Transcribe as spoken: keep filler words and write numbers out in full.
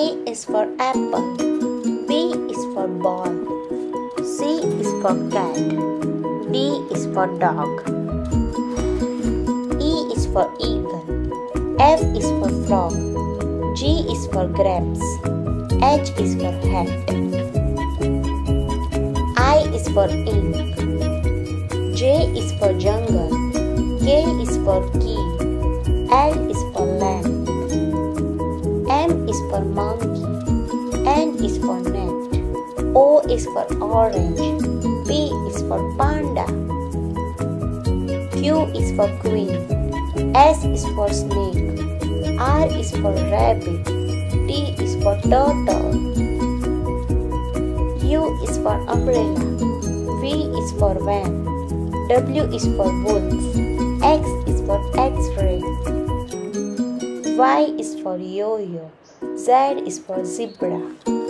A is for apple. B is for ball. C is for cat. D is for dog. E is for eagle. F is for frog. G is for grapes. H is for hat. I is for ink. J is for jungle. K is for key. L is for lamp. M is for monkey. N is for net. O is for orange. P is for panda. Q is for queen. S is for snake. R is for rabbit. T is for turtle. U is for umbrella. V is for van. W is for wolf. X is for X-ray. Y is for yo-yo. Z is for zebra.